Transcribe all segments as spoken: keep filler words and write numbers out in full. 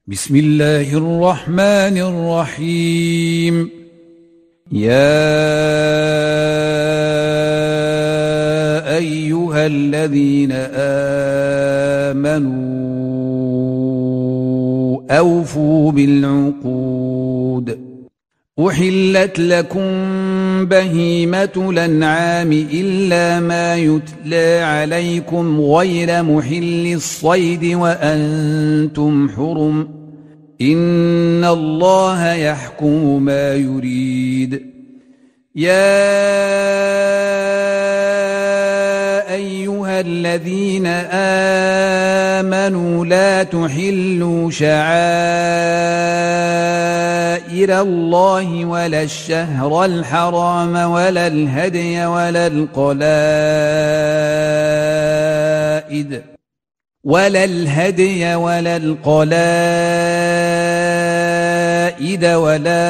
بسم الله الرحمن الرحيم. يا أيها الذين آمنوا أوفوا بالعقود. أحلت لكم بهيمة الأنعام إلا ما يتلى عليكم غير محل الصيد وأنتم حرم، إن الله يحكم ما يريد. يا أيها الذين آمنوا لا تحلوا شعائر الله ولا الشهر الحرام ولا الهدي ولا القلائد ولا الهدي ولا القلائد ولا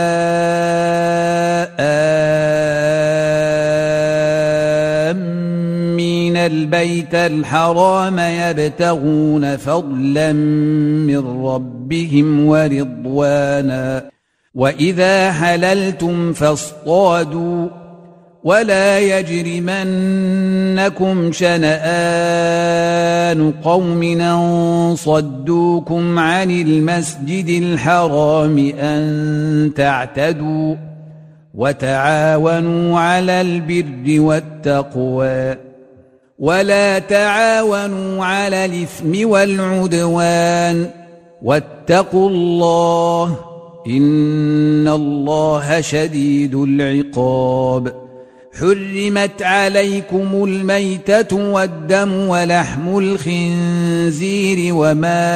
آمين البيت الحرام يبتغون فضلا من ربهم ورضوانا، وإذا حللتم فاصطادوا، ولا يجرمنكم شنآن قوم أن صدوكم عن المسجد الحرام أن تعتدوا، وتعاونوا على البر والتقوى، ولا تعاونوا على الإثم والعدوان، واتقوا الله إن الله شديد العقاب. حرمت عليكم الميتة والدم ولحم الخنزير وما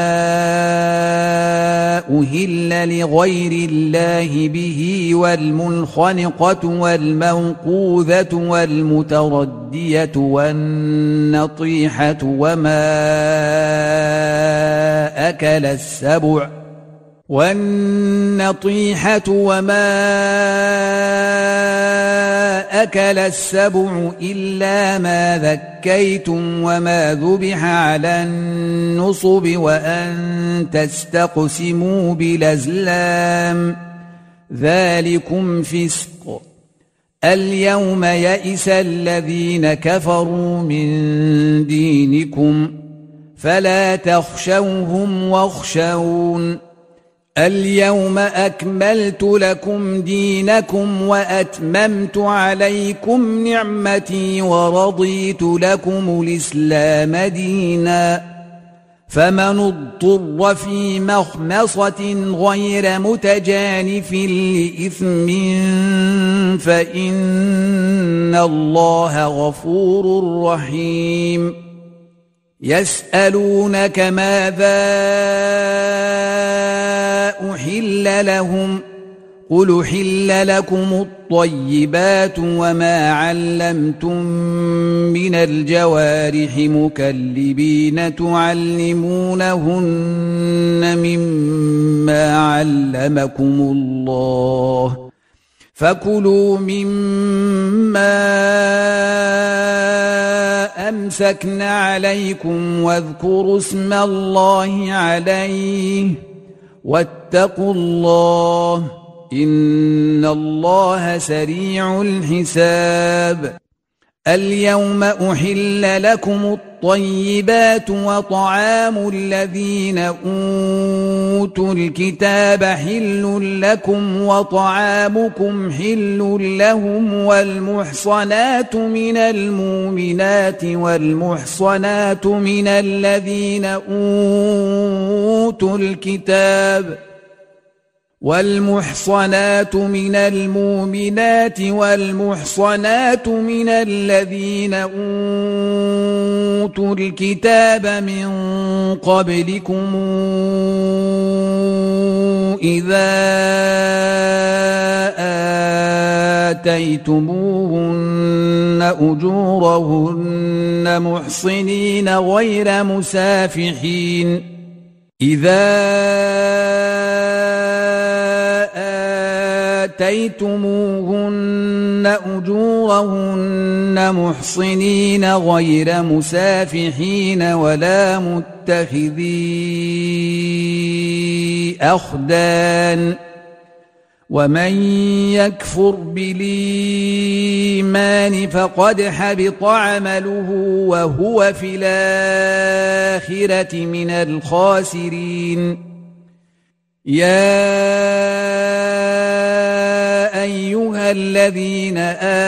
أهل لغير الله به، والمنخنقة والموقوذة والمتردية والنطيحة وما أكل السبع والنطيحة وما أكل السبع إلا ما ذكيتم وما ذبح على النصب وأن تستقسموا بالأزلام، ذلكم فسق. اليوم يئس الذين كفروا من دينكم فلا تخشوهم واخشون. اليوم أكملت لكم دينكم وأتممت عليكم نعمتي ورضيت لكم الإسلام دينا، فمن اضطر في مخمصة غير متجانف لإثم فإن الله غفور رحيم. يسألونك ماذا أحل لهم، قل أحل لكم الطيبات وما علمتم من الجوارح مكلبين تعلمونهن مما علمكم الله، فكلوا مما أمسكن عليكم واذكروا اسم الله عليه، واتقوا الله إن الله سريع الحساب. اليوم أحل لكم الطيبات وطعام الذين أوتوا الكتاب حل لكم وطعامكم حل لهم، والمحصنات من المؤمنات والمحصنات من الذين أوتوا الكتاب والمحصنات من المؤمنات والمحصنات من الذين أوتوا الكتاب من قبلكم إذا آتيتموهن أجورهن محصنين غير مسافحين إذا آتيتموهن أجورهن محصنين غير مسافحين ولا متخذي أخدان ومن يكفر بالإيمان فقد حبط عمله وهو في الآخرة من الخاسرين يا أيها الذين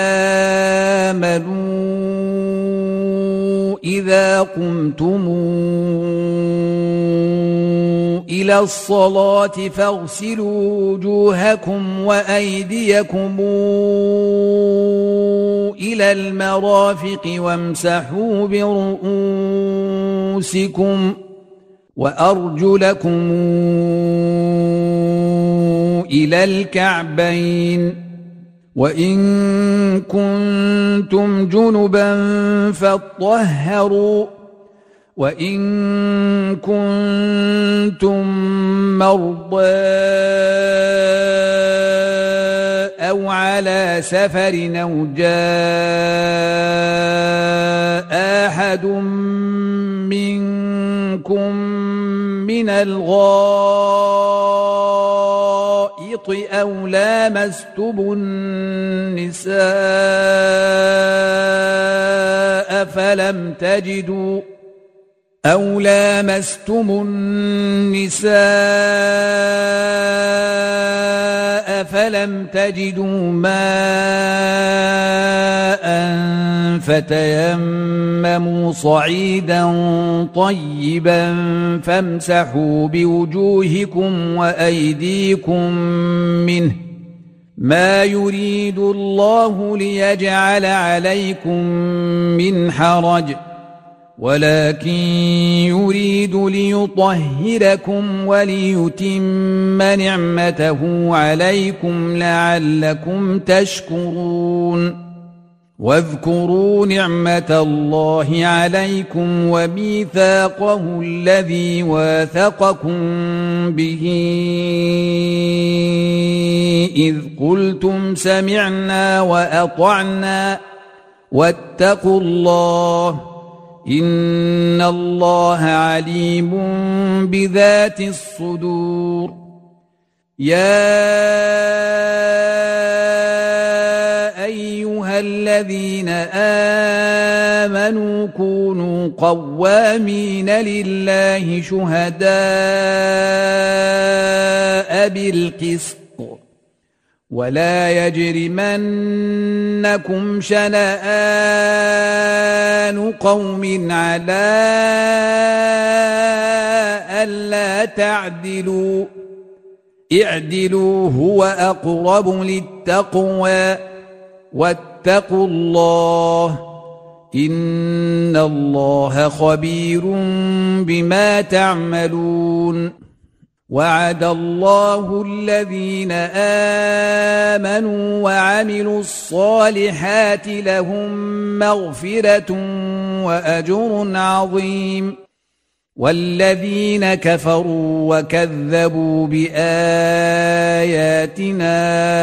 آمنوا إذا قمتم إلى الصلاة فاغسلوا وجوهكم وأيديكم إلى المرافق وامسحوا برؤوسكم وأرجلكم إلى الكعبين وإن كنتم جنبا فاطهروا وإن كنتم مرضى أو على سفر أو جاء أحد منكم من الغائط أو لامستم النساء فلم تجدوا أو لامستم النساء فلم تجدوا ماء فتيمموا صعيدا طيبا فامسحوا بوجوهكم وأيديكم منه ما يريد الله ليجعل عليكم من حرج ولكن يريد ليطهركم وليتم نعمته عليكم لعلكم تشكرون واذكروا نعمة الله عليكم وميثاقه الذي واثقكم به إذ قلتم سمعنا وأطعنا واتقوا الله إن الله عليم بذات الصدور يا أيها الذين آمنوا كونوا قوامين لله شهداء بالقسط ولا يجرمنكم شنآن قوم على ألا تعدلوا اعدلوا هو أقرب للتقوى واتقوا الله إن الله خبير بما تعملون وعد الله الذين آمنوا وعملوا الصالحات لهم مغفرة وأجر عظيم والذين كفروا وكذبوا بآياتنا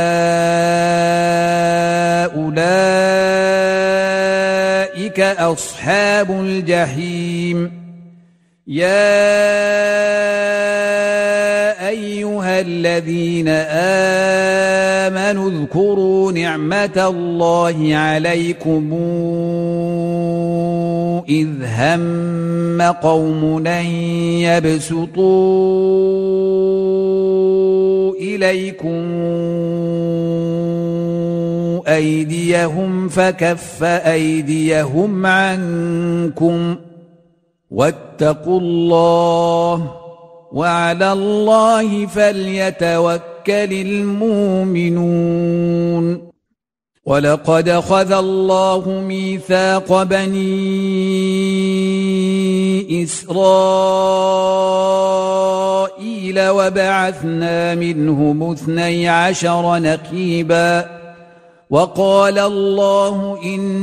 أولئك أصحاب الجحيم يا أيها الذين آمنوا اذكروا نعمة الله عليكم إذ هم قوم أن يبسطوا إليكم أيديهم فكف أيديهم عنكم واتقوا الله وعلى الله فليتوكل المؤمنون ولقد أخذ الله ميثاق بني إسرائيل وبعثنا منهم اثني عشر نقيبا وقال الله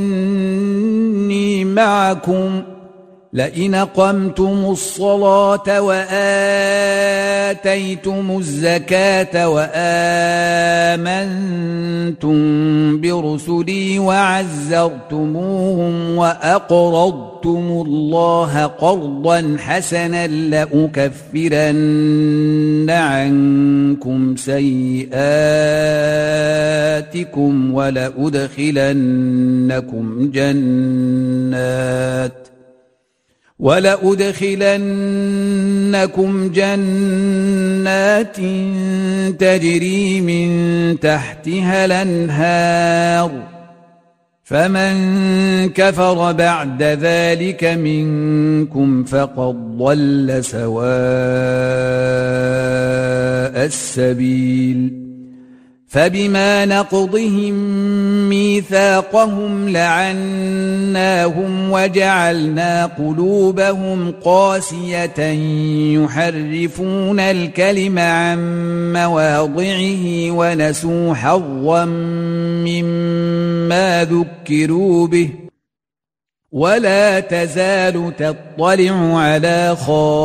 إني معكم لئن أقمتم الصلاة وآتيتم الزكاة وآمنتم برسلي وعزرتموهم وأقرضتم الله قرضا حسنا لأكفرن عنكم سيئاتكم ولأدخلنكم جنات ولأدخلنكم جنات تجري من تحتها الأنهار فمن كفر بعد ذلك منكم فقد ضل سواء السبيل فبما نقضهم ميثاقهم لعناهم وجعلنا قلوبهم قاسية يحرفون الكلم عن مواضعه ونسوا حظا مما ذكروا به ولا تزال تطلع على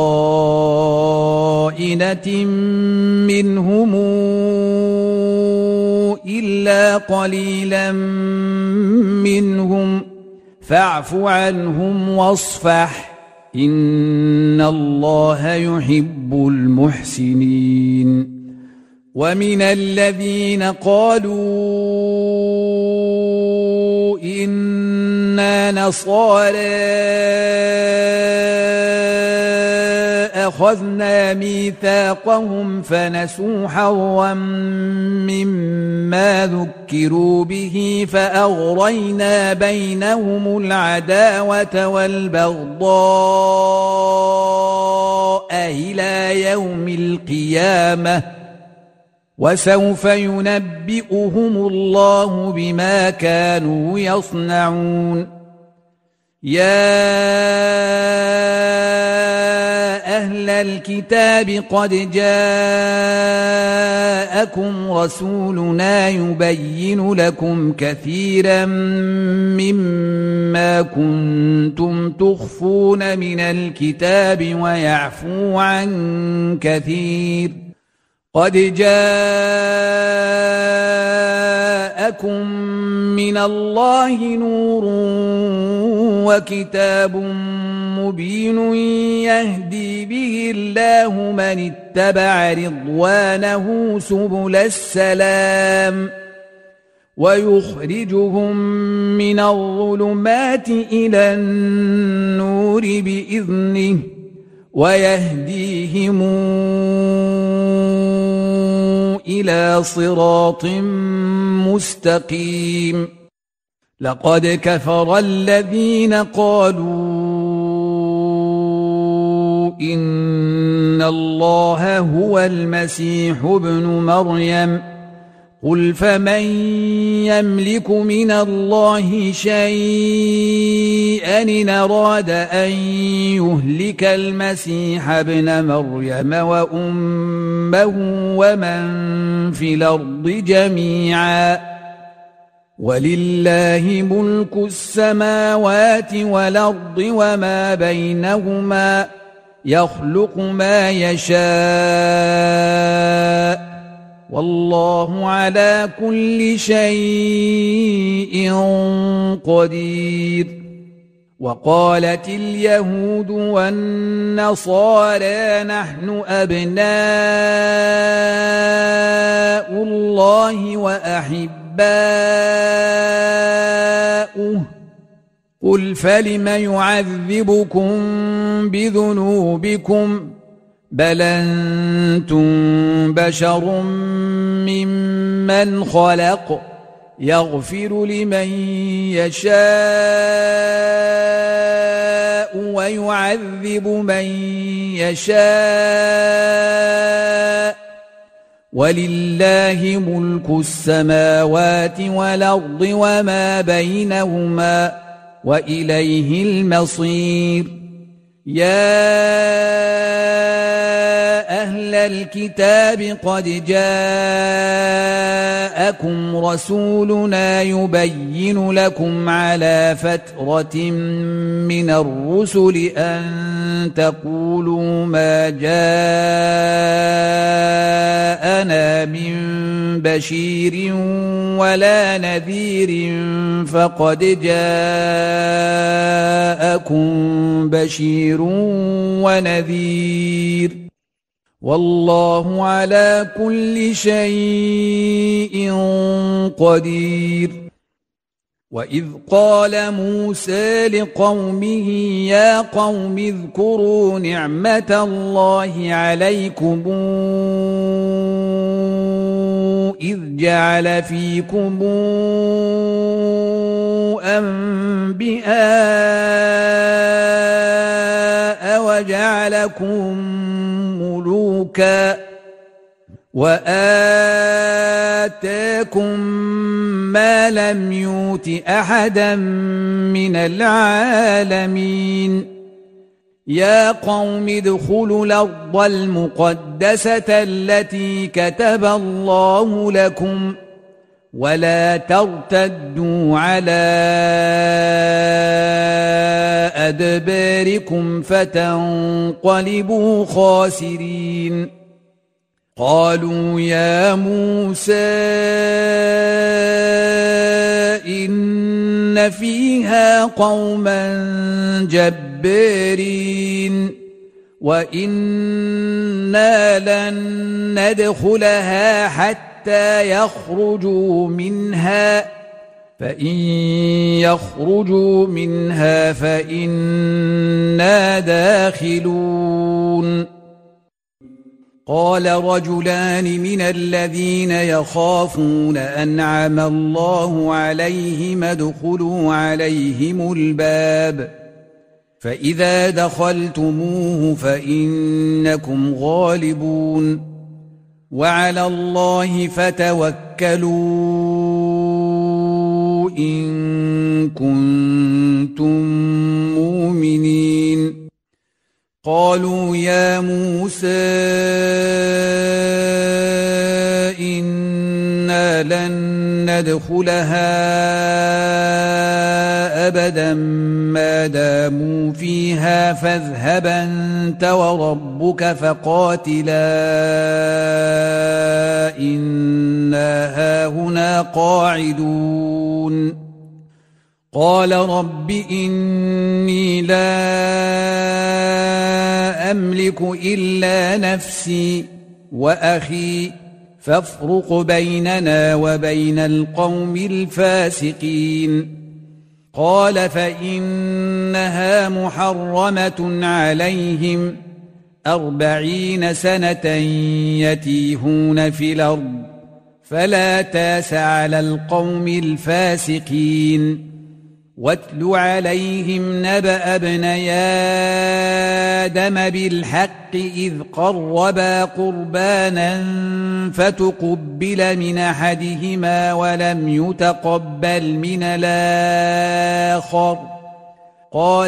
خائنة منهم إلا قليلا منهم فاعف عنهم واصفح إن الله يحب المحسنين ومن الذين قالوا إنا نصارى أخذنا ميثاقهم فنسوا حظا مما ذكروا به فأغرينا بينهم العداوة والبغضاء إلى يوم القيامة وسوف ينبئهم الله بما كانوا يصنعون يا أهل الكتاب قد جاءكم رسولنا يبين لكم كثيرا مما كنتم تخفون من الكتاب ويعفو عن كثير قد جاءكم من الله نور وكتاب مبين يهدي به الله من اتبع رضوانه سبل السلام ويخرجهم من الظلمات إلى النور بإذنه ويهديهم إلى صراط مستقيم لقد كفر الذين قالوا إن الله هو المسيح ابن مريم قل فمن يملك من الله شيئا إن أراد أن يهلك المسيح ابن مريم وأمه ومن في الأرض جميعا ولله ملك السماوات والأرض وما بينهما يخلق ما يشاء والله على كل شيء قدير وقالت اليهود والنصارى نحن أبناء الله وأحباؤه قل فلم يعذبكم بذنوبكم بل أنتم بشر ممن خلق يغفر لمن يشاء ويعذب من يشاء ولله ملك السماوات والأرض وما بينهما وإليه المصير يا أهل الكتاب قد جاءكم رسولنا يبين لكم على فترة من الرسل أن تقولوا ما جاءنا من بشير ولا نذير فقد جاءكم بشير ونذير والله على كل شيء قدير. وإذ قال موسى لقومه يا قوم اذكروا نعمة الله عليكم إذ جعل فيكم أنبياء وجعلكم ملوكا وآتاكم ما لم يؤت أحدا من العالمين. يا قوم ادخلوا الأرض المقدسة التي كتب الله لكم ولا ترتدوا على أدباركم فتنقلبوا خاسرين. قالوا يا موسى إن فيها قوما جبارين وإنا لن ندخلها حتى يخرجوا منها فإن يخرجوا منها فإنا داخلون. قال رجلان من الذين يخافون أنعم الله عليهم ادخلوا عليهم الباب فإذا دخلتموه فإنكم غالبون وعلى الله فتوكلوا إن كنتم مؤمنين. قالوا يا موسى إنا لن ندخلها أبدا ما داموا فيها فاذهب أنت وربك فقاتلا إنا هاهنا قاعدون. قال رب إني لا أملك إلا نفسي وأخي فافرق بيننا وبين القوم الفاسقين. قال فإنها محرمة عليهم أربعين سنة يتيهون في الأرض فلا تاس على القوم الفاسقين. واتل عليهم نبأ ابني آدم بالحق إذ قربا قربانا فتقبل من أحدهما ولم يتقبل من الآخر قال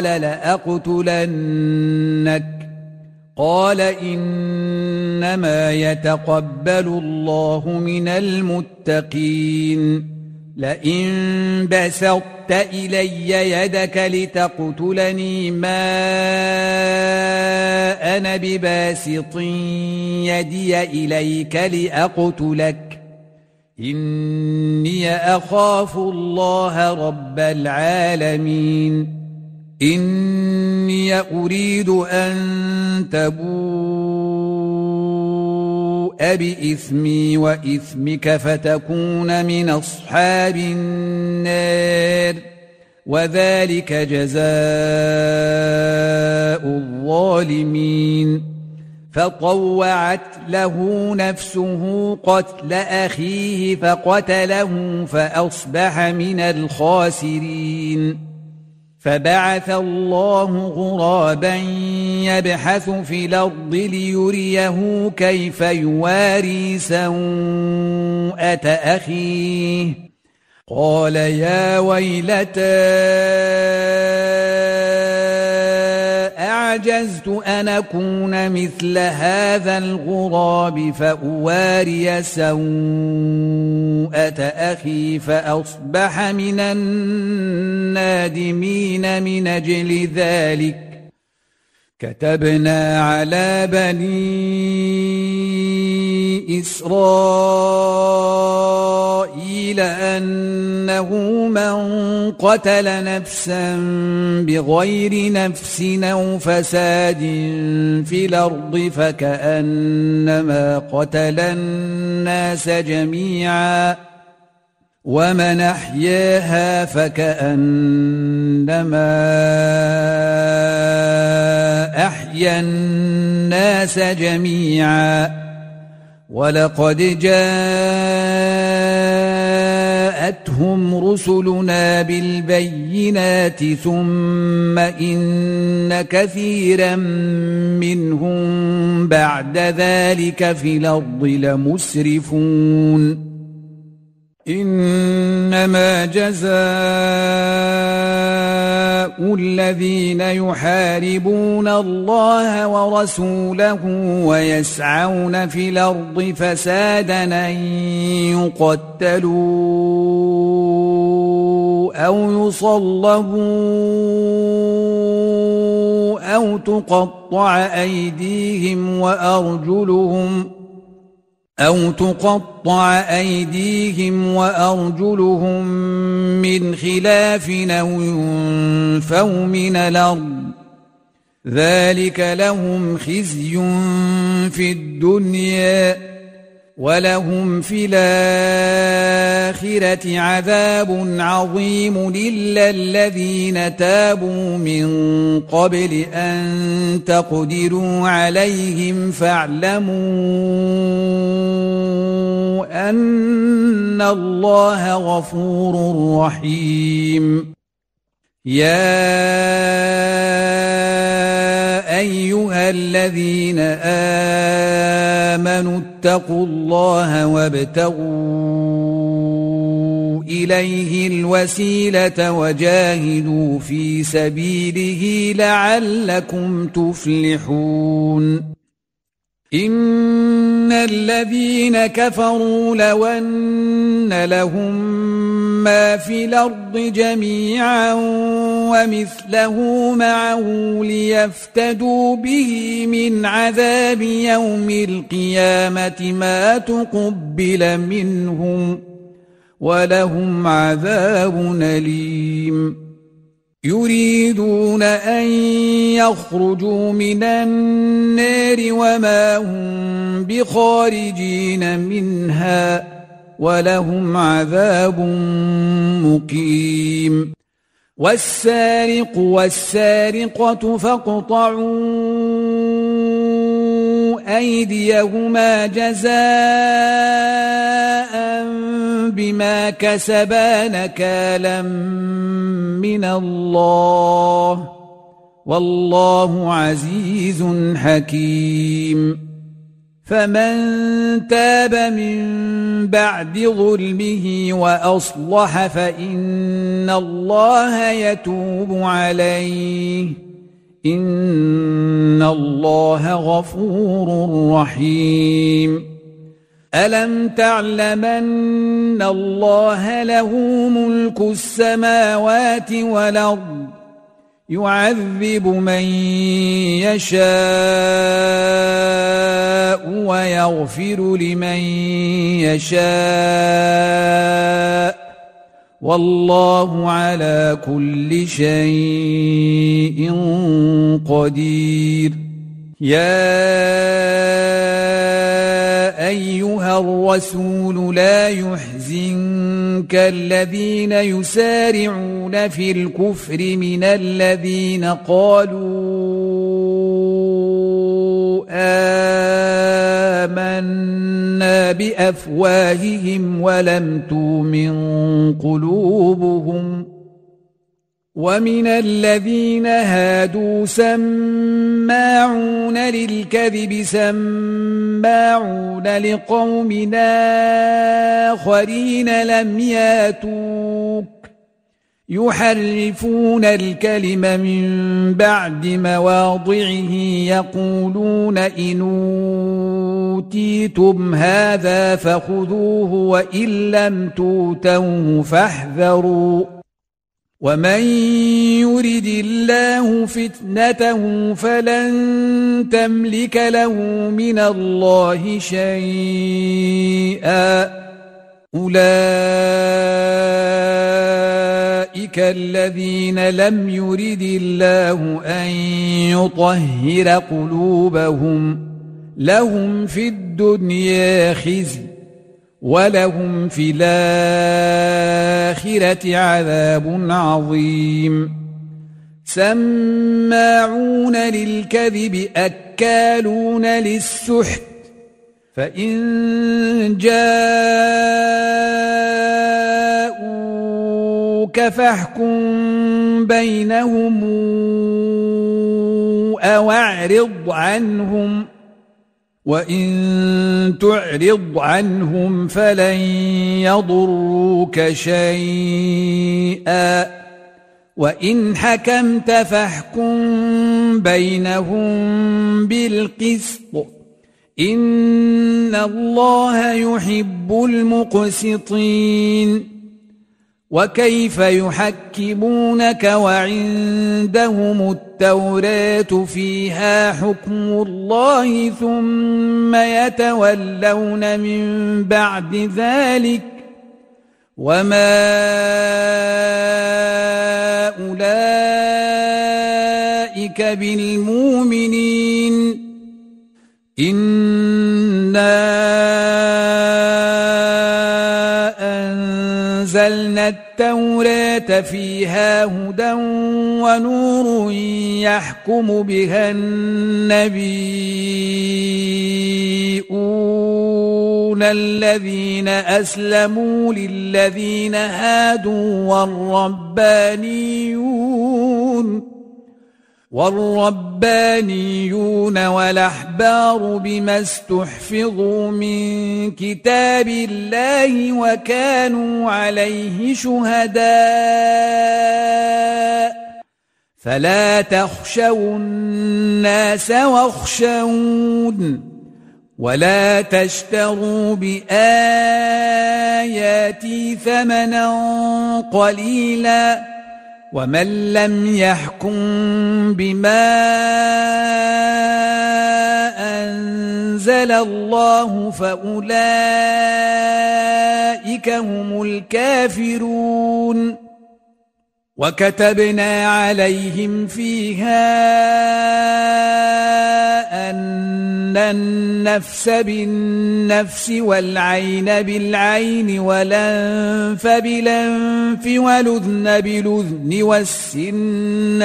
لأقتلنك قال إنما يتقبل الله من المتقين. لئن بسطت إلي يدك لتقتلني ما أنا بباسط يدي إليك لأقتلك إني أخاف الله رب العالمين. إني أريد أن تبوء بإثمي وإثمك فتكون من أصحاب النار وذلك جزاء الظالمين. فطوعت له نفسه قتل أخيه فقتله فأصبح من الخاسرين. فبعث الله غرابا يبحث في الأرض ليريه كيف يواري سوءة أخيه قال يا ويلتى أعجزت أن أكون مثل هذا الغراب فأواري سوءة أخي فأصبح من النادمين. من أجل ذلك كتبنا على بني إسرائيل أنه ورسوله من قتل نفسا بغير نفس أو فساد في الأرض فكأنما قتل الناس جميعا ومن أحياها فكأنما أحيا الناس جميعا ولقد جاءتهم رسلنا بالبينات ثم إن كثيرا منهم بعد ذلك في الأرض لمسرفون إنما جزاء الذين يحاربون الله ورسوله ويسعون في الأرض فسادا أن يقتلوا أو يصلبوا أو تقطع أيديهم وأرجلهم أو تقطع أيديهم وأرجلهم من خلاف أو ينفوا من الأرض ذلك لهم خزي في الدنيا ولهم في الآخرة عذاب عظيم إلا الذين تابوا من قبل أن تقدروا عليهم فاعلموا أن الله غفور رحيم يا أيها الذين آمنوا اتقوا الله وابتغوا إليه الوسيلة وجاهدوا في سبيله لعلكم تفلحون إن الذين كفروا لو أن لهم ما في الأرض جميعا ومثله معه ليفتدوا به من عذاب يوم القيامة ما تقبل منهم ولهم عذاب أليم يريدون أن يخرجوا من النار وما هم بخارجين منها ولهم عذاب مقيم والسارق والسارقة فاقطعوا أيديهما جزاء بما كسبا نكالا من الله والله عزيز حكيم فمن تاب من بعد ظلمه وأصلح فإن الله يتوب عليه إن الله غفور رحيم ألم تعلم أن الله له ملك السماوات والأرض يعذب من يشاء ويغفر لمن يشاء والله على كل شيء قدير يا أيها الرسول لا يحزنك الذين يسارعون في الكفر من الذين قالوا آمنا بأفواههم ولم تؤمن قلوبهم ومن الذين هادوا سماعون للكذب سماعون لقوم آخرين لم ياتوك يحرفون الكلم من بعد مواضعه يقولون إن أوتيتم هذا فخذوه وإن لم تؤتوه فاحذروا ومن يرد الله فتنته فلن تملك له من الله شيئا أولئك الذين لم يرد الله أن يطهر قلوبهم لهم في الدنيا خزي ولهم في الآخرة عذاب عظيم سماعون للكذب أكالون للسحت فإن جاءوك فاحكم بينهم أو أعرض عنهم وإن تعرض عنهم فلن يضروك شيئا وإن حكمت فاحكم بينهم بالقسط إن الله يحب المقسطين وكيف يحكمونك وعندهم التوراة فيها حكم الله ثم يتولون من بعد ذلك وما أولئك بالمؤمنين إنا أنزلنا التوراة فيها هدى ونور يحكم بها النبيون الذين أسلموا للذين هادوا والربانيون والربانيون والأحبار بما استحفظوا من كتاب الله وكانوا عليه شهداء فلا تخشوا الناس واخشون ولا تشتروا بآياتي ثمنا قليلا ومن لم يحكم بما أنزل الله فأولئك هم الكافرون وكتبنا عليهم فيها أن النفس بالنفس والعين بالعين والأنف بالأنف والأذن بالأذن والسن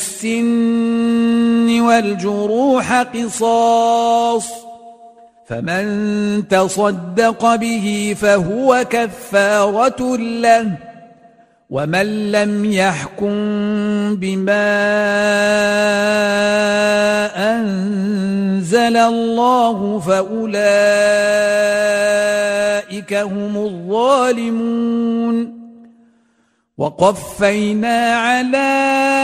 بالسن والجروح قصاص فمن تصدق به فهو كفارة له ومن لم يحكم بما أنزل الله فأولئك هم الظالمون وقفينا على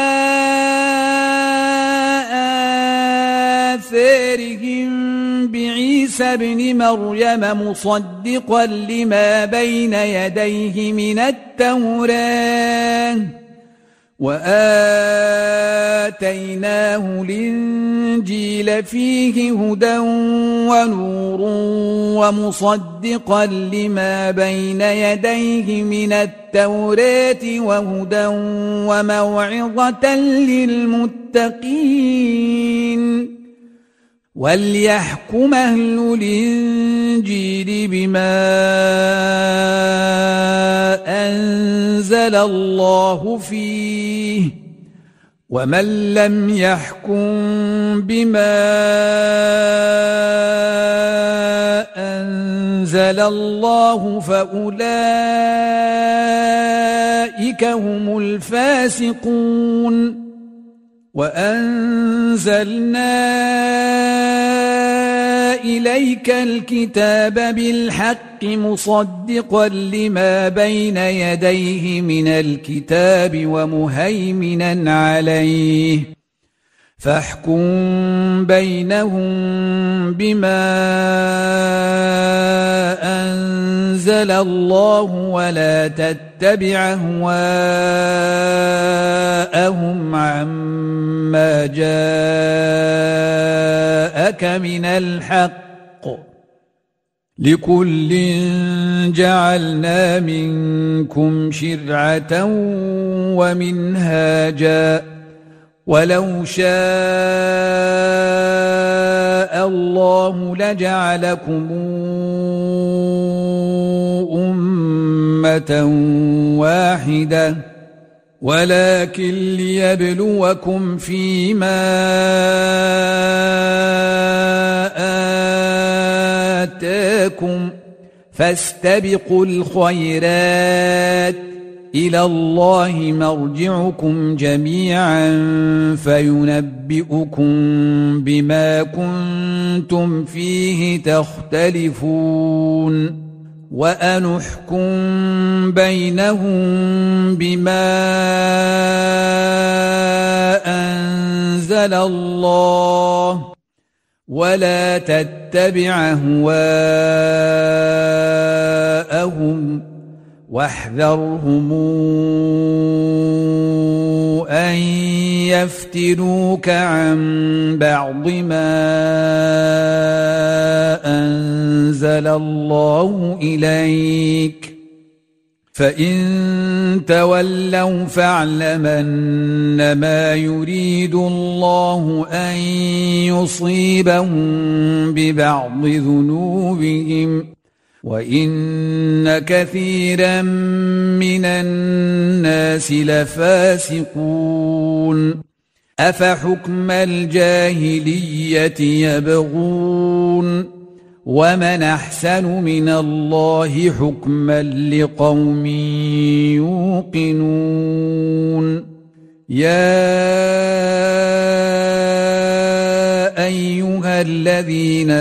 آثارهم بعيسى ابن مريم مصدقا لما بين يديه من التوراة وآتيناه الإنجيل فيه هدى ونور ومصدقا لما بين يديه من التوراة وهدى وموعظة للمتقين وليحكم أهل الإنجيل بما أنزل الله فيه ومن لم يحكم بما أنزل الله فأولئك هم الفاسقون وأنزلنا إليك الكتاب بالحق مصدقا لما بين يديه من الكتاب ومهيمنا عليه فاحكم بينهم بما أنزل الله ولا تتبع أهواءهم عما جاءك من الحق لكل جعلنا منكم شرعة ومنهاجا ولو شاء الله لجعلكم أمة واحدة ولكن ليبلوكم فيما آتاكم فاستبقوا الخيرات إلى الله مرجعكم جميعا فينبئكم بما كنتم فيه تختلفون وأنحكم بينهم بما أنزل الله ولا تتبع أهواءهم واحذرهم أن يفتنوك عن بعض ما أنزل الله إليك فإن تولوا فاعلم أنما يريد الله أن يصيبهم ببعض ذنوبهم وإن كثيرا من الناس لفاسقون أفحكم الجاهلية يبغون ومن أحسن من الله حكما لقوم يوقنون يا أيها الذين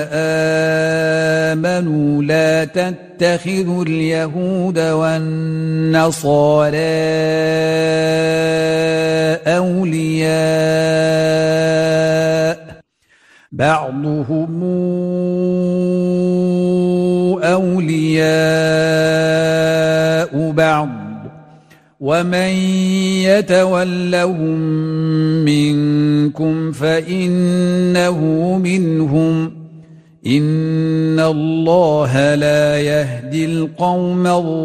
آمنوا لا تتخذوا اليهود والنصارى أولياء بعضهم أولياء بعض ومن يتولهم منكم فإنه منهم إن الله لا يهدي القوم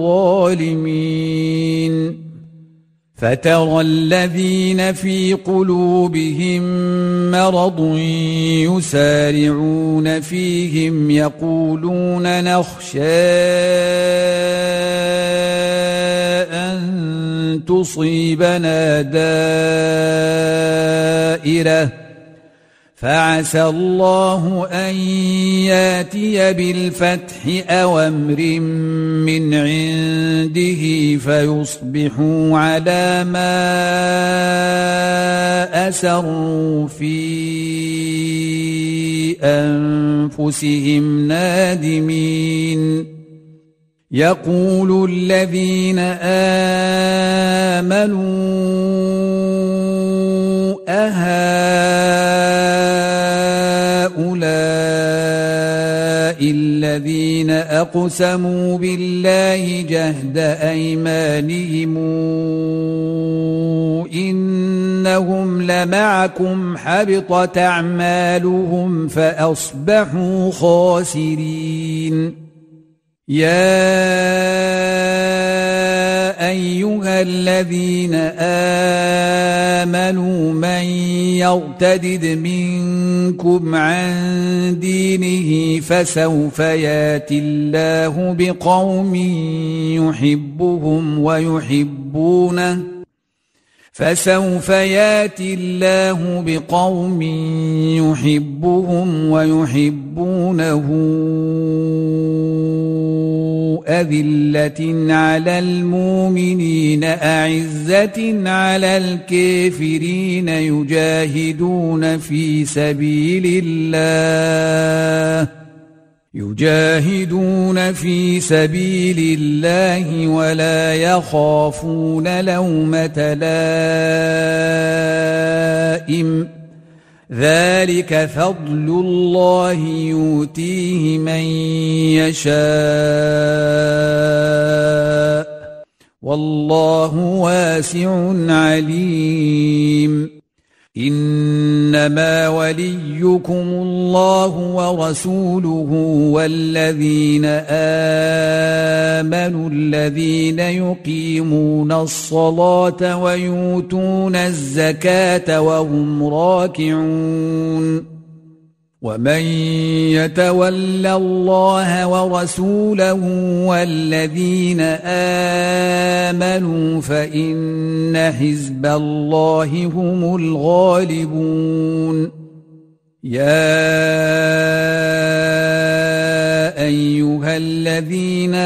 الظالمين فترى الذين في قلوبهم مرض يسارعون فيهم يقولون نخشى أن تصيبنا دائرة فعسى الله أن ياتي بالفتح أو أمر من عنده فيصبحوا على ما أسروا في أنفسهم نادمين يقول الذين آمنوا أهؤلاء الذين أقسموا بالله جهد أيمانهم إنهم لمعكم حبطت أعمالهم فأصبحوا خاسرين يا أيها الذين آمنوا من يرتدد منكم عن دينه فسوف ياتي الله بقوم يحبهم ويحبونه فسوف ياتي الله بقوم يحبهم ويحبونه أذلة على المؤمنين أعزة على الكافرين يجاهدون في سبيل الله يجاهدون في سبيل الله ولا يخافون لومة لائم ذلك فضل الله يؤتيه من يشاء والله واسع عليم إنما وليكم الله ورسوله والذين آمنوا الذين يقيمون الصلاة ويؤتون الزكاة وهم راكعون ومن يتول الله ورسوله والذين آمنوا فإن حزب الله هم الغالبون يا أيها الذين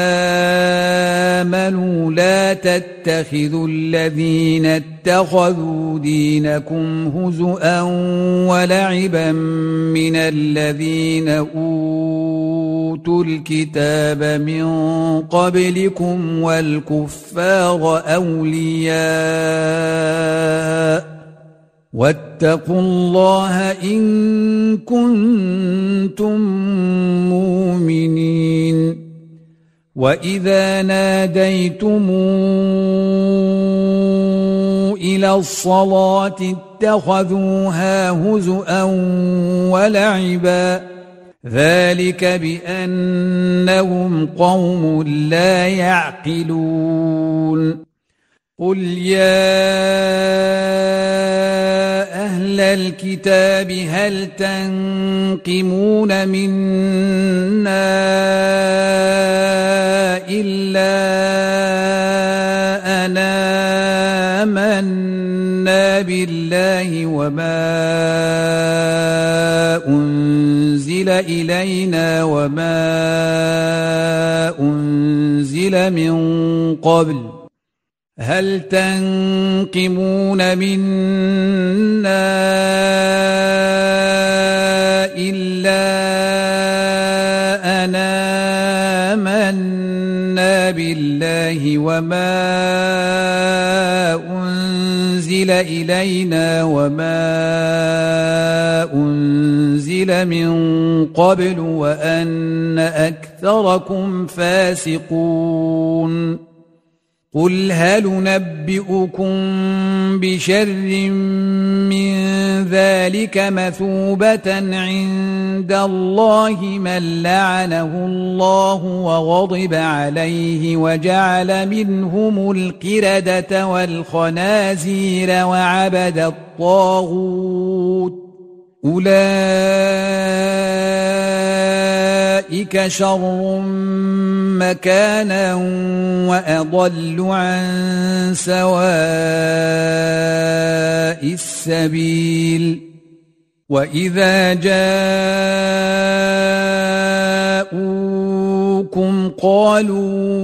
آمنوا لا تتخذوا الذين اتخذوا دينكم هزؤا ولعبا من الذين أوتوا الكتاب من قبلكم والكفار أولياء واتقوا الله إن كنتم مؤمنين وإذا ناديتم إلى الصلاة اتخذوها هزؤا ولعبا ذلك بأنهم قوم لا يعقلون قل يا أهل الكتاب هل تنقمون منا إلا أن آمنا بالله وما أنزل إلينا وما أنزل من قبل هل تنقمون منا إلا أن آمنا بالله وما أنزل إلينا وما أنزل من قبل وأن أكثركم فاسقون قل هل ننبئكم بشر من ذلك مثوبة عند الله من لعنه الله وغضب عليه وجعل منهم القردة والخنازير وعبد الطاغوت أولئك شر مكانا وأضل عن سواء السبيل وإذا جاءوكم قالوا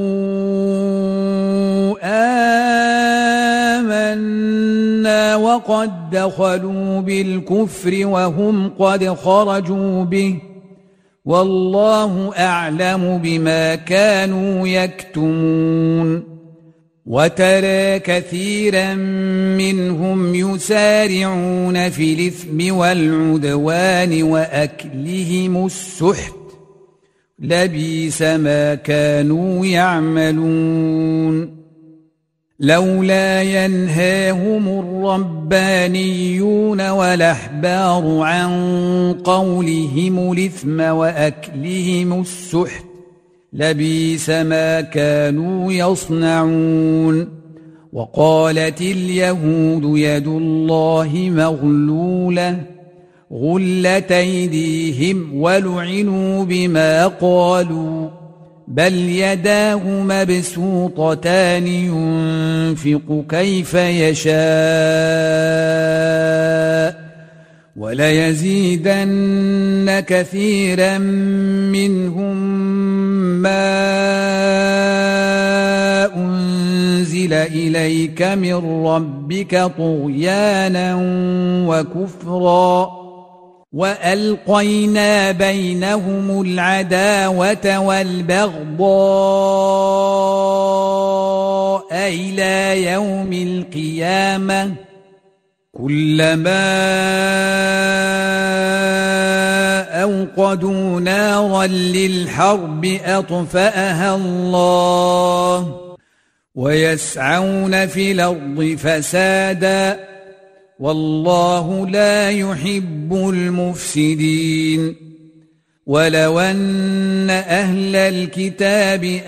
آمنا وقد دخلوا بالكفر وهم قد خرجوا به والله أعلم بما كانوا يكتمون وترى كثيرا منهم يسارعون في الإثم والعدوان وأكلهم السحت لبئس ما كانوا يعملون لولا ينهاهم الربانيون والأحبار عن قولهم الإثم وأكلهم السحت لبئس ما كانوا يصنعون وقالت اليهود يد الله مغلولة غلت أيديهم ولعنوا بما قالوا بل يداه مبسوطتان ينفق كيف يشاء وليزيدن كثيرا منهم ما أنزل إليك من ربك طغيانا وكفرا وألقينا بينهم العداوة والبغضاء إلى يوم القيامة كلما أوقدوا نارا للحرب أطفأها الله ويسعون في الأرض فسادا والله لا يحب المفسدين ولو أن أهل الكتاب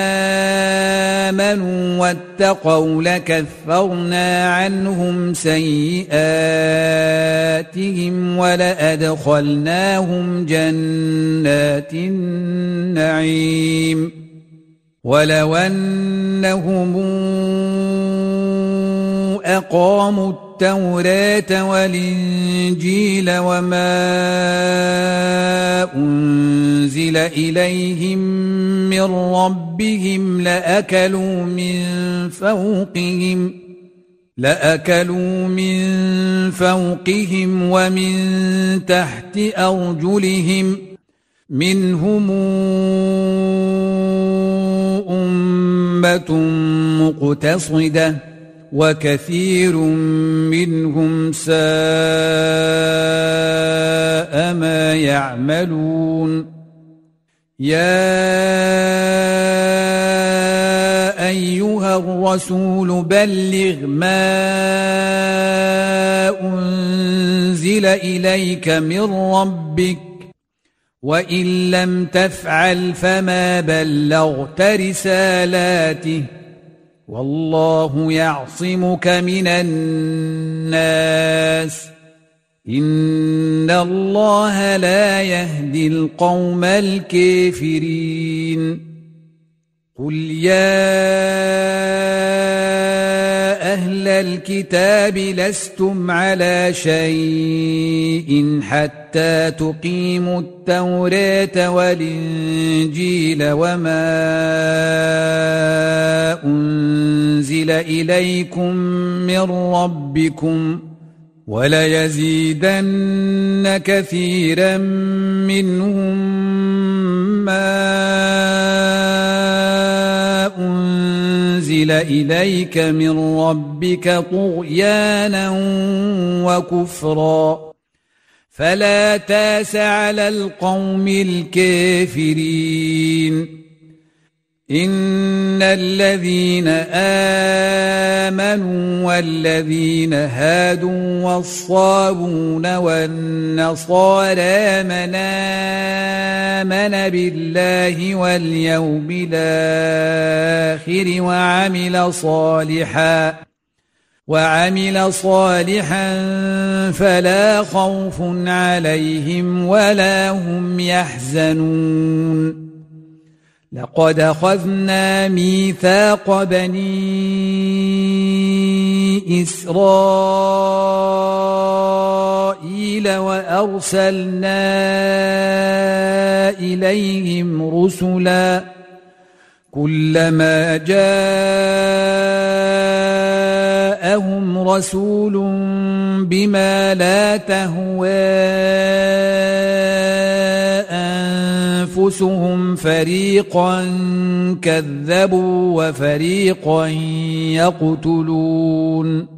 آمنوا واتقوا لكفرنا عنهم سيئاتهم ولأدخلناهم جنات النعيم ولو أنهم أقاموا التوراة والإنجيل وما أنزل إليهم من ربهم لأكلوا من فوقهم لأكلوا من فوقهم ومن تحت أرجلهم منهم أمة مقتصدة وكثير منهم ساء ما يعملون يا أيها الرسول بلغ ما أنزل إليك من ربك وإن لم تفعل فما بلغت رسالاته والله يعصمك من الناس إن الله لا يهدي القوم الكافرين قل يا أهل الكتاب لستم على شيء حتى تقيموا التوراة والإنجيل وما أنزل إليكم من ربكم وليزيدن كثيرا منهم ما أنزل إليك من ربك طغيانا وكفرا فلا تاس على القوم الكافرين إن الذين آمنوا والذين هادوا والصابون والنصارى من آمن بالله واليوم الآخر وعمل صالحا وعمل صالحا فلا خوف عليهم ولا هم يحزنون لقد أخذنا ميثاق بني إسرائيل وأرسلنا إليهم رسلا كلما جاءهم رسول بما لا تهوى أنفسهم فريقا كذبوا وفريقا يقتلون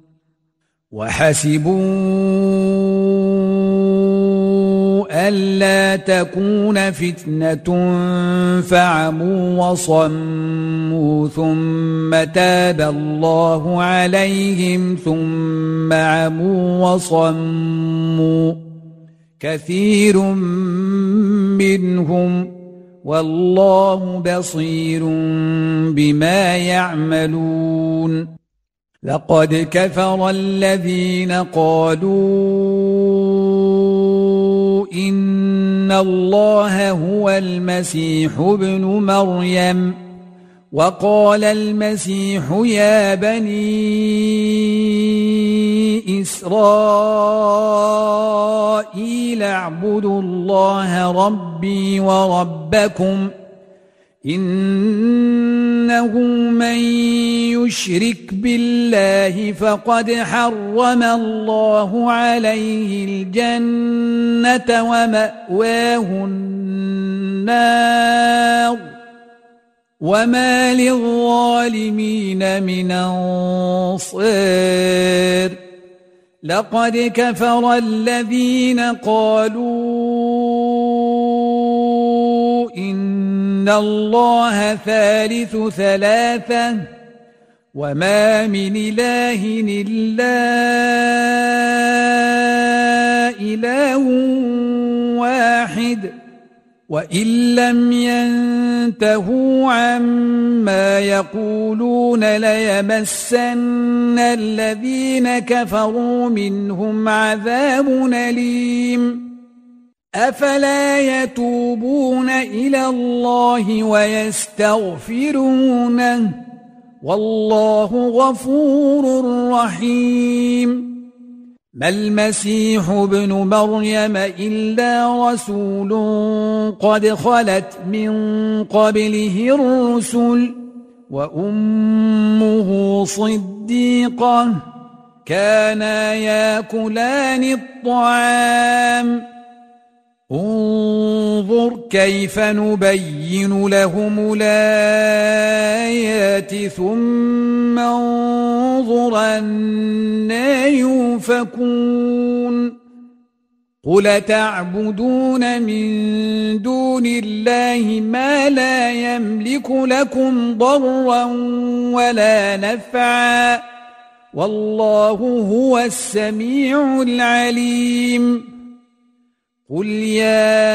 وحسبوا ألا تكون فتنة فعموا وصموا ثم تاب الله عليهم ثم عموا وصموا كثير منهم والله بصير بما يعملون لقد كفر الذين قالوا إن الله هو المسيح ابن مريم وقال المسيح يا بني إسرائيل اعبدوا الله ربي وربكم إنه من يشرك بالله فقد حرم الله عليه الجنة ومأواه النار وما للظالمين من أنصير لقد كفر الذين قالوا إن الله ثالث ثلاثة وما من إله إلا إله واحد وإن لم ينتهوا عما يقولون ليمسن الذين كفروا منهم عذاب أليم أفلا يتوبون إلى الله ويستغفرونه والله غفور رحيم ما المسيح ابن مريم إلا رسول قد خلت من قبله الرسل وأمه صديقة كانا ياكلان الطعام انظر كيف نبين لهم الآيات ثم انظر أنى يؤفكون قل تعبدون من دون الله ما لا يملك لكم ضرا ولا نفعا والله هو السميع العليم قل يا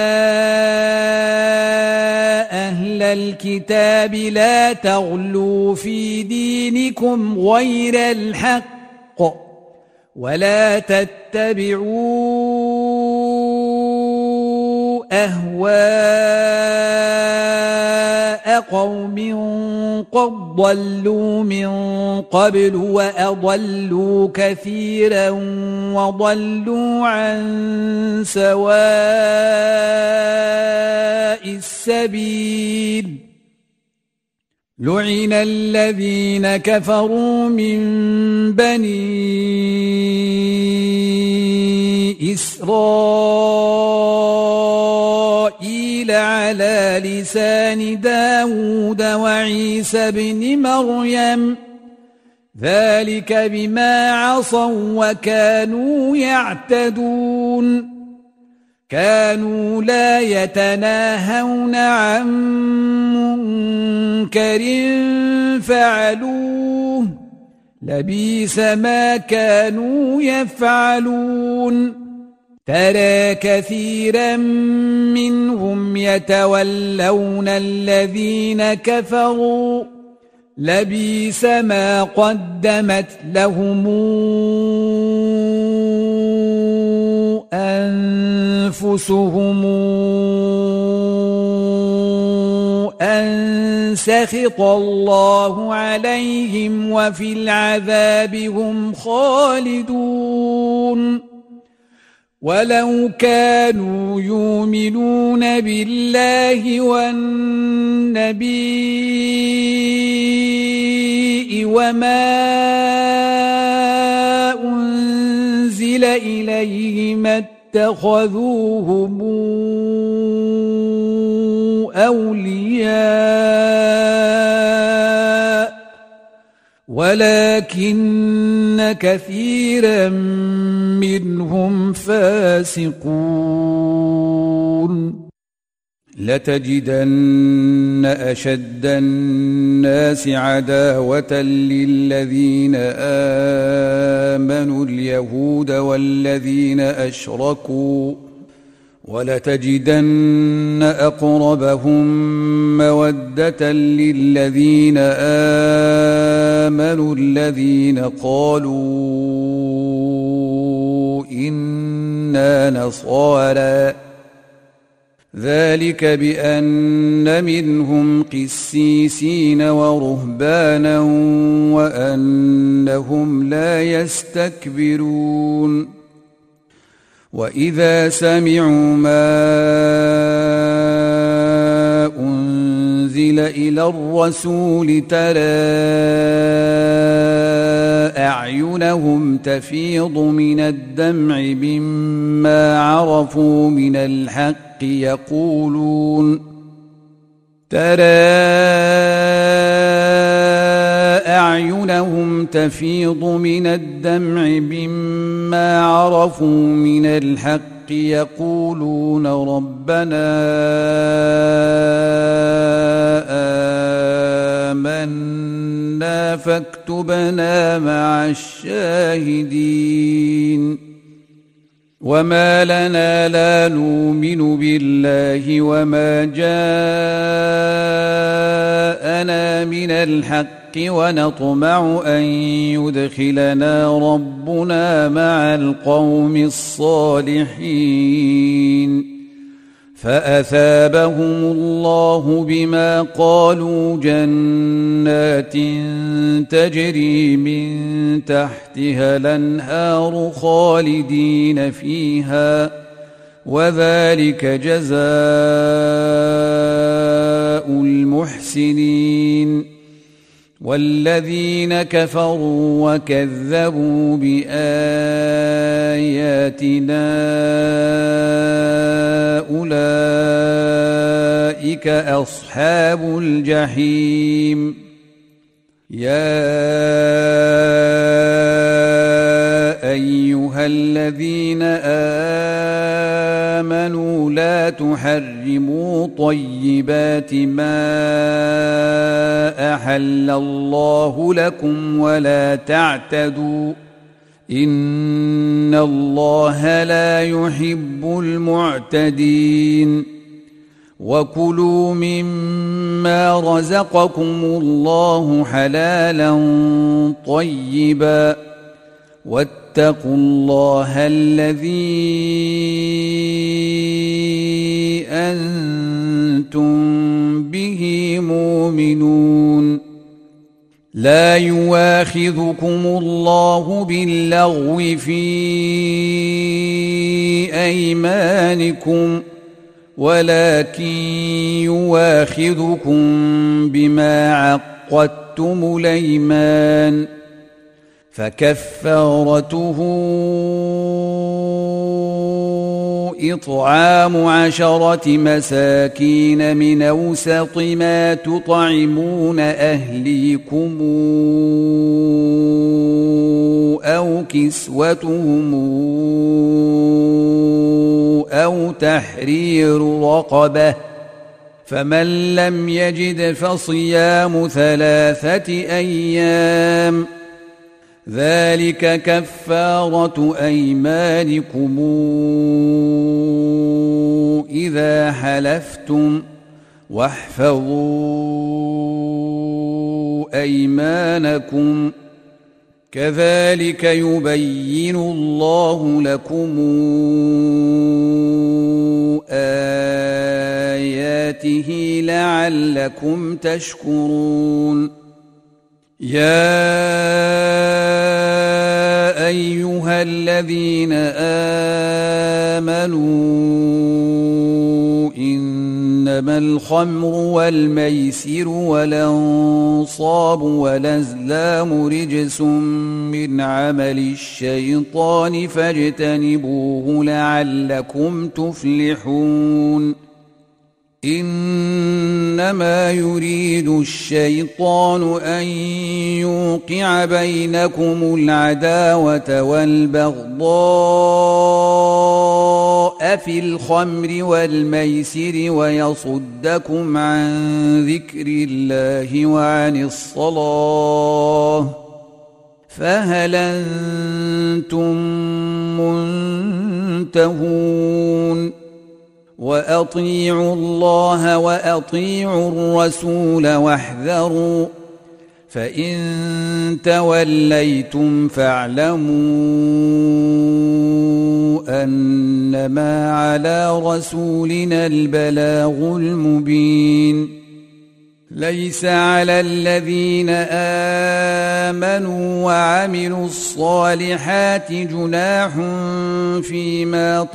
أهل الكتاب لا تغلوا في دينكم غير الحق ولا تتبعوا أهواء قوم قد ضلوا من قبل وأضلوا كثيرا وضلوا عن سواء السبيل لعن الذين كفروا من بني إسرائيل على لسان داود وعيسى بن مريم ذلك بما عصوا وكانوا يعتدون كانوا لا يتناهون عن منكر فعلوه لبئس ما كانوا يفعلون ترى كثيرا منهم يتولون الذين كفروا لبئس ما قدمت لهم أنفسهم أن سخط الله عليهم وفي العذاب هم خالدون ولو كانوا يؤمنون بالله والنبي وما أنزل إليه ما اتخذوهم أولياء ولكن كثيرا منهم فاسقون لتجدن أشد الناس عداوة للذين آمنوا اليهود والذين أشركوا ولتجدن أقربهم مودة للذين آمنوا الذين قالوا إنا نصارى ذلك بأن منهم قسيسين ورهبانا وأنهم لا يستكبرون وإذا سمعوا ما أنزل إلى الرسول ترى أعينهم تفيض من الدمع مما عرفوا من الحق يقولون ترى أعينهم تفيض من الدمع مما عرفوا من الحق يقولون ربنا آمنا فاكتبنا مع الشاهدين وما لنا لا نؤمن بالله وما جاءنا من الحق ونطمع أن يدخلنا ربنا مع القوم الصالحين فأثابهم الله بما قالوا جنات تجري من تحتها الأنهار خالدين فيها وذلك جزاء المحسنين والذين كفروا وكذبوا بآياتنا أولئك أصحاب الجحيم يا أيها الذين آمنوا لا تحرموا طيبات ما أحل الله لكم ولا تعتدوا إن الله لا يحب المعتدين وكلوا مما رزقكم الله حلالا طيبا واتقوا الله الذي أنتم به مؤمنون لا يواخذكم الله باللغو في أيمانكم ولكن يواخذكم بما عقدتم الأيمان فكفارته إطعام عشرة مساكين من أوسط ما تطعمون أهليكم أو كسوتهم أو تحرير رقبة فمن لم يجد فصيام ثلاثة أيام ذلك كفارة أيمانكم إذا حلفتم واحفظوا أيمانكم كذلك يبين الله لكم آياته لعلكم تشكرون يا أيها الذين آمنوا إنما الخمر والميسر والأنصاب والأزلام رجس من عمل الشيطان فاجتنبوه لعلكم تفلحون إنما يريد الشيطان أن يوقع بينكم العداوة والبغضاء في الخمر والميسر ويصدكم عن ذكر الله وعن الصلاة فهل أنتم منتهون وأطيعوا الله وأطيعوا الرسول واحذروا فإن توليتم فاعلموا أنما على رسولنا البلاغ المبين ليس على الذين آمنوا وعملوا الصالحات جناح فيما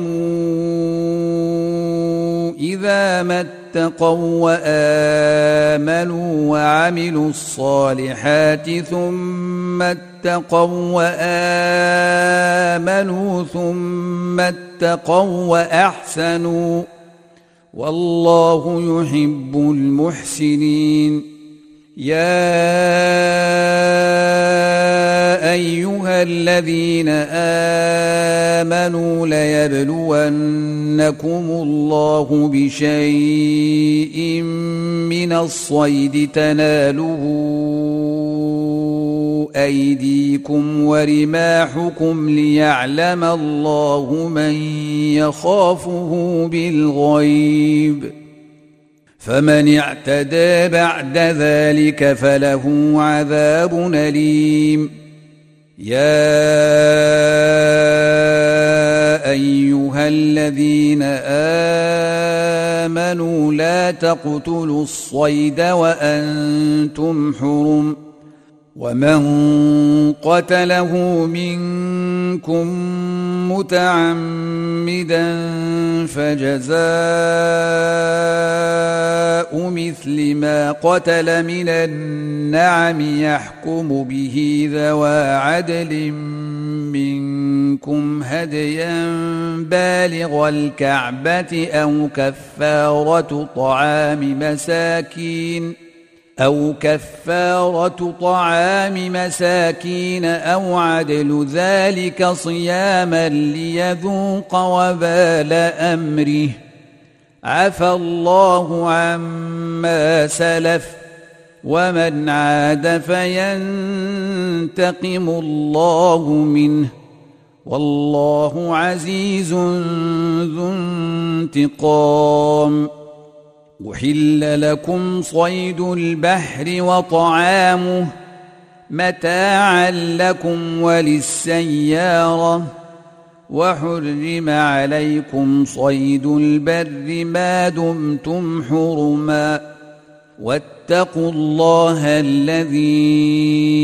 طعموا إذا ما اتقوا وآمنوا وعملوا الصالحات ثم اتقوا وآمنوا ثم اتقوا وأحسنوا والله يحب المحسنين يا أيها الذين آمنوا ليبلونكم الله بشيء من الصيد تناله أيديكم ورماحكم ليعلم الله من يخافه بالغيب فمن اعتدى بعد ذلك فله عذاب أليم يا أيها الذين آمنوا لا تقتلوا الصيد وأنتم حرم ومن قتله منكم متعمدا فجزاء مثل ما قتل من النعم يحكم به ذوى عدل منكم هديا بالغ الكعبة أو كفارة طعام مساكين أو كفارة طعام مساكين أو عدل ذلك صياما ليذوق وبال أمره عفى الله عما سلف ومن عاد فينتقم الله منه والله عزيز ذو انتقام أحل لكم صيد البحر وطعامه متاعا لكم وللسيارة وحرم عليكم صيد البر ما دمتم حرما واتقوا الله الذي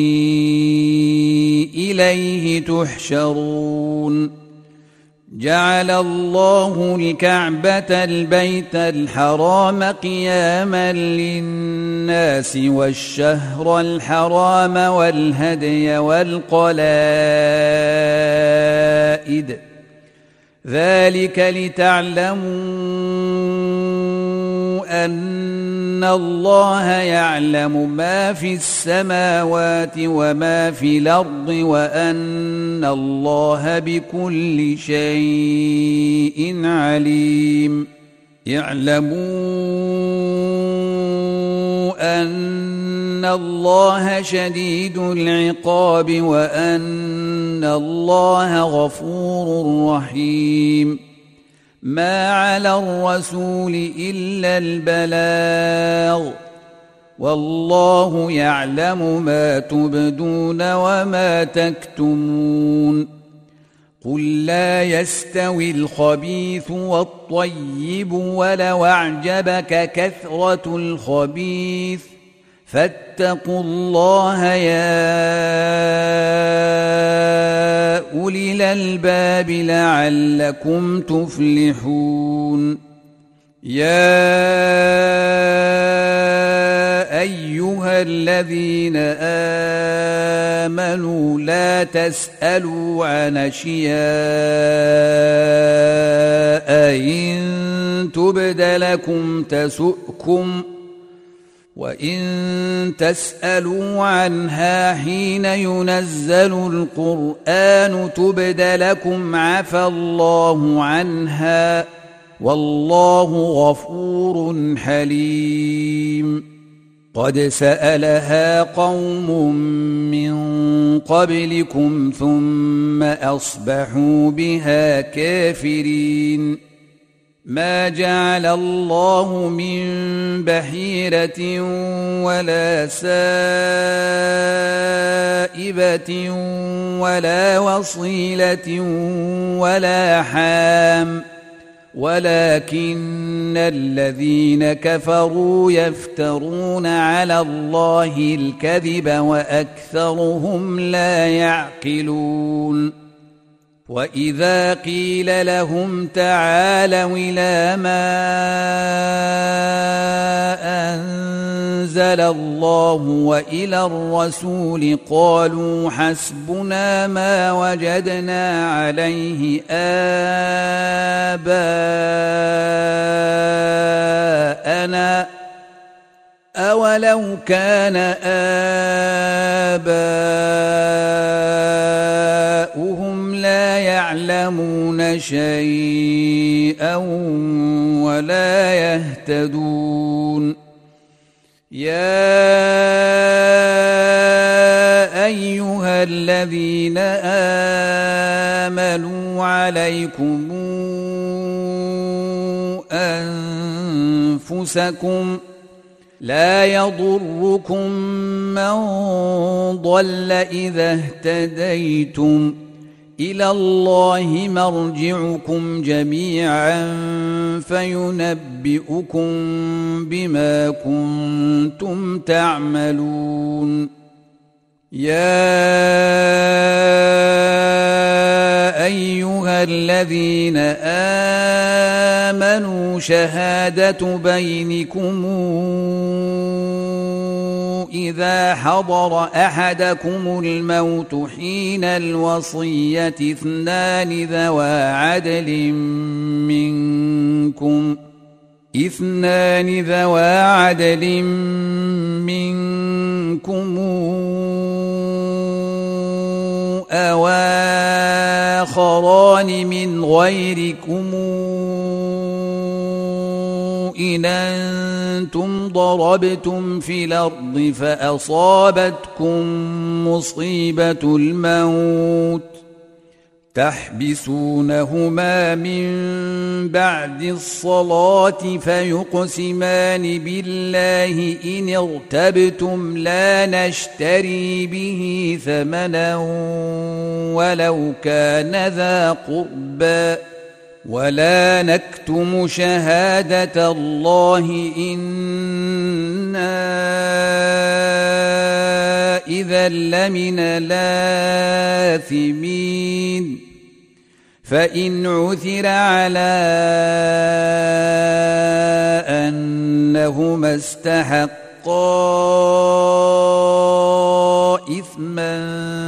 إليه تحشرون جعل الله الكعبة البيت الحرام قياما للناس والشهر الحرام والهدي والقلائد ذلك لتعلموا أن الله يعلم ما في السماوات وما في الأرض وأن الله بكل شيء عليم اعلموا أن الله شديد العقاب وأن الله غفور رحيم ما على الرسول إلا البلاغ والله يعلم ما تبدون وما تكتمون قل لا يستوي الخبيث والطيب ولو أعجبك كثرة الخبيث فاتقوا الله يا أولي الألباب لعلكم تفلحون يا أيها الذين آمنوا لا تسألوا عن أشياء إن تبد لكم تسؤكم وإن تسألوا عنها حين ينزل القرآن تبد لكم عفى الله عنها والله غفور حليم قد سألها قوم من قبلكم ثم أصبحوا بها كافرين ما جعل الله من بحيرة ولا سائبة ولا وصيلة ولا حام ولكن الذين كفروا يفترون على الله الكذب وأكثرهم لا يعقلون وإذا قيل لهم تعالوا إلى ما أنزل الله وإلى الرسول قالوا حسبنا ما وجدنا عليه آباءنا أولو كان آباؤهم لا يعلمون شيئا ولا يهتدون يا أيها عليكم أنفسكم لا يضركم من ضل إذا اهتديتم إلى الله مرجعكم جميعا فينبئكم بما كنتم تعملون. يا أيها الذين آمنوا شهادة بينكم إذا حضر أحدكم الموت حين الوصية اثنان ذوى عدل منكم اثنان ذوى عدل منكم أو آخران من غيركم إن أنتم ضربتم في الأرض فأصابتكم مصيبة الموت تحبسونهما من بعد الصلاة فيقسمان بالله إن ارتبتم لا نشتري به ثمنا ولو كان ذا قربى ولا نكتم شهادة الله إنا إذا لمن الآثمين. فإن عثر على أنهما استحقا إثما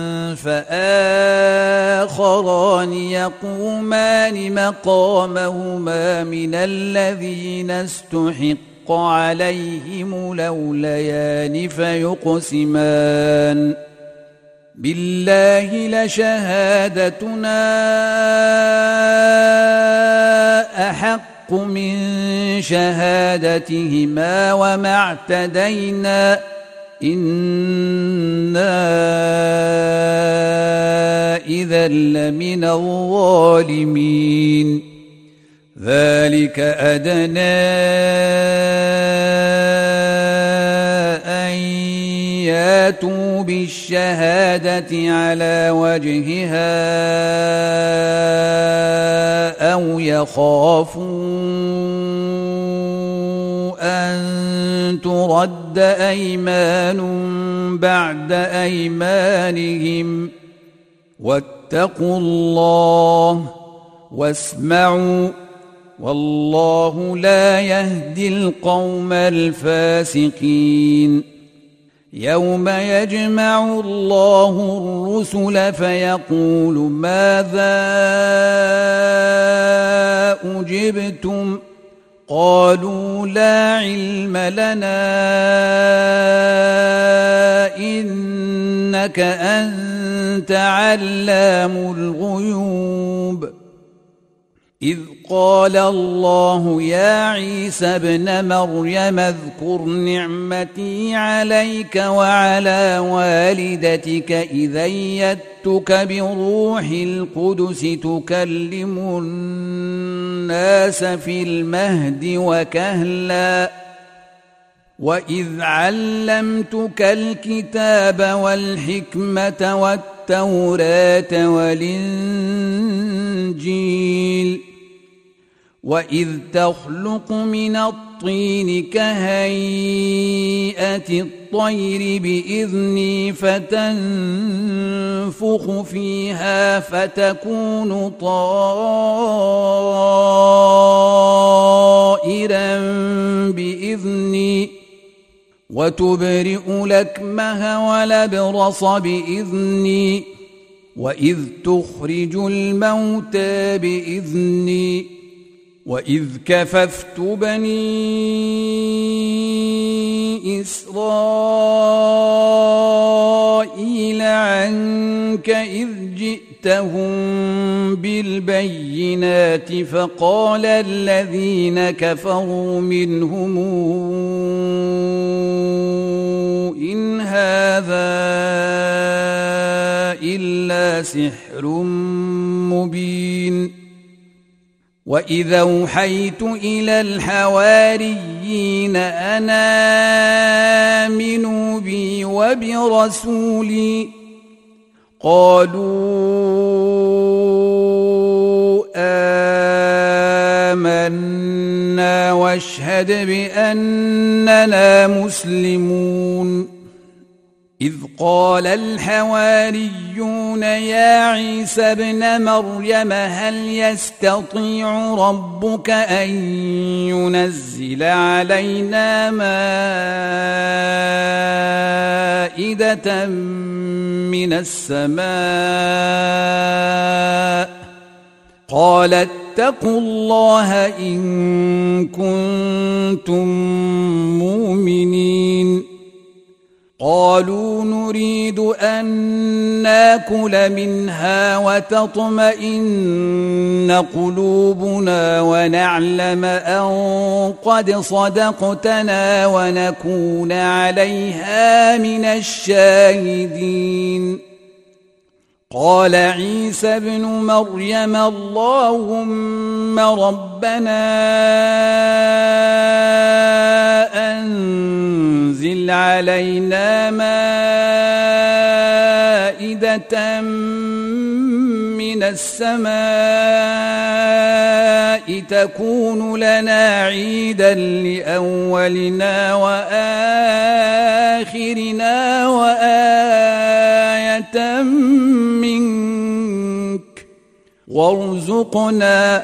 فآخران يقومان مقامهما من الذين استحق عليهم الأوليان فيقسمان بالله لشهادتنا أحق من شهادتهما وما اعتدينا إنا إذا لمن الظالمين. ذلك أدنى أن ياتوا بالشهادة على وجهها أو يخافوا أن ترد أيمان بعد أيمانهم واتقوا الله واسمعوا والله لا يهدي القوم الفاسقين. يوم يجمع الله الرسل فيقول ماذا أجبتم قالوا لا علم لنا إنك أنت علام الغيوب. إذ قال الله يا عيسى ابن مريم اذكر نعمتي عليك وعلى والدتك إذ أيدتك بروح القدس تكلم الناس في المهد وكهلا وإذ علمتك الكتاب والحكمة والتوراة والإنجيل وإذ تخلق من الطين كهيئة الطير بإذني فتنفخ فيها فتكون طائرا بإذني وتبرئ الأكمه والأبرص بإذني وإذ تخرج الموتى بإذني وإذ كففت بني إسرائيل عنك إذ جئتهم بالبينات فقال الذين كفروا منهم إن هذا إلا سحر مبين. وإذا أوحيت إلى الحواريين أن آمنوا بي وبرسولي قالوا آمنا واشهد بأننا مسلمون إذ قال الحواريون يا عيسى ابن مريم هل يستطيع ربك أن ينزل علينا مائدة من السماء قال اتقوا الله إن كنتم مؤمنين قالوا نريد أن ناكل منها وتطمئن قلوبنا ونعلم أن قد صدقتنا ونكون عليها من الشاهدين قال عيسى ابن مريم اللهم ربنا أنزل علينا مائدة من السماء تكون لنا عيدا لأولنا وآخرنا وآية منك وارزقنا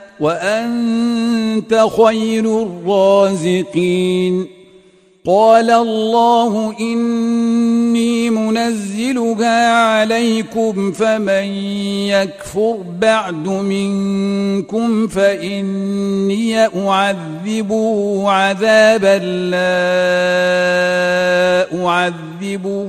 وأنت خير الرازقين قال الله إني منزلها عليكم فمن يكفر بعد منكم فإني أعذبه عذابا لا أعذبه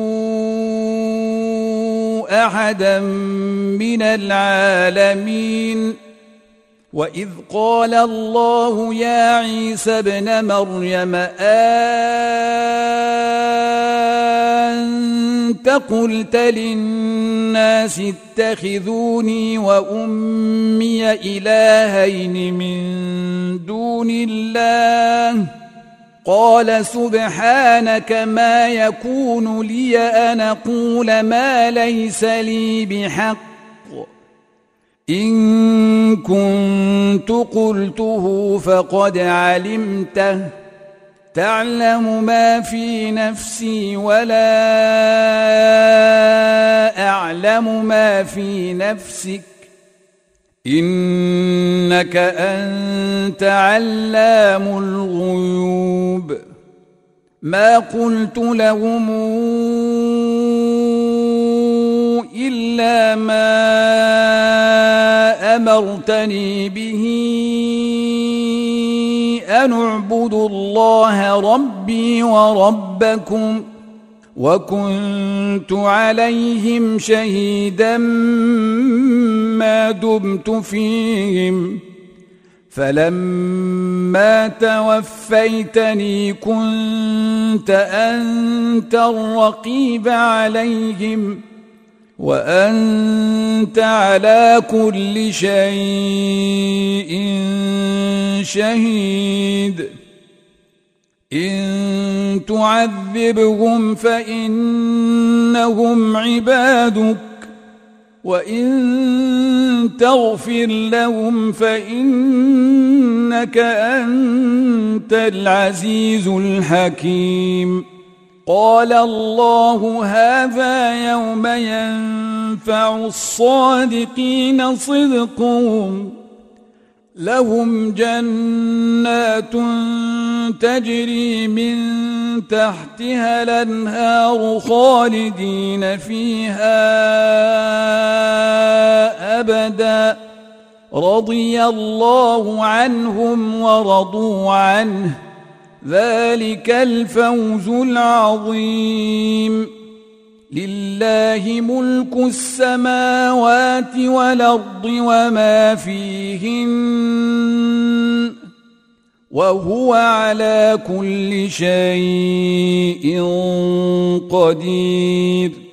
أحدا من العالمين وإذ قال الله يا عيسى ابن مريم أنت قلت للناس اتخذوني وأمي إلهين من دون الله قال سبحانك ما يكون لي أن أقول ما ليس لي بحق إن كنت قلته فقد علمته تعلم ما في نفسي ولا أعلم ما في نفسك إنك أنت علام الغيوب ما قلت لهم إلا ما أمرتني به أن اعبدوا الله ربي وربكم وكنت عليهم شهيدا ما دمت فيهم فلما توفيتني كنت أنت الرقيب عليهم وأنت على كل شيء شهيد إن تعذبهم فإنهم عبادك وإن تغفر لهم فإنك أنت العزيز الحكيم قال الله هذا يوم ينفع الصادقين صدقهم لهم جنات تجري من تحتها الأنهار خالدين فيها أبدا رضي الله عنهم ورضوا عنه ذلك الفوز العظيم لله ملك السماوات والأرض وما فيهن وهو على كل شيء قدير